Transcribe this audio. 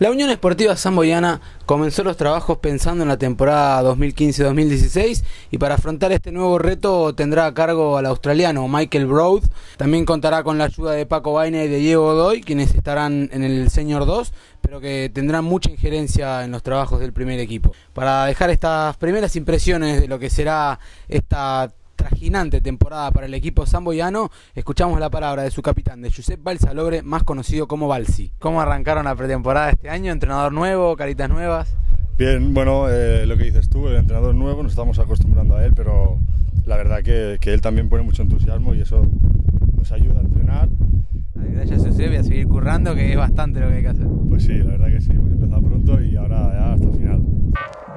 La Unión Esportiva Samboyana comenzó los trabajos pensando en la temporada 2015-2016 y para afrontar este nuevo reto tendrá a cargo al australiano Michael Broad. También contará con la ayuda de Paco Baina y de Diego Godoy, quienes estarán en el Senior 2, pero que tendrán mucha injerencia en los trabajos del primer equipo. Para dejar estas primeras impresiones de lo que será esta trajinante temporada para el equipo samboyano, escuchamos la palabra de su capitán, de Josep Balsalobre, más conocido como Balsi. ¿Cómo arrancaron la pretemporada este año? ¿Entrenador nuevo, caritas nuevas? Bien, bueno, lo que dices tú, el entrenador nuevo, nos estamos acostumbrando a él, pero la verdad que él también pone mucho entusiasmo y eso nos ayuda a entrenar. Gracias, Josep, y a seguir currando, que es bastante lo que hay que hacer. Pues sí, la verdad que sí, hemos empezado pronto y ahora ya hasta el final.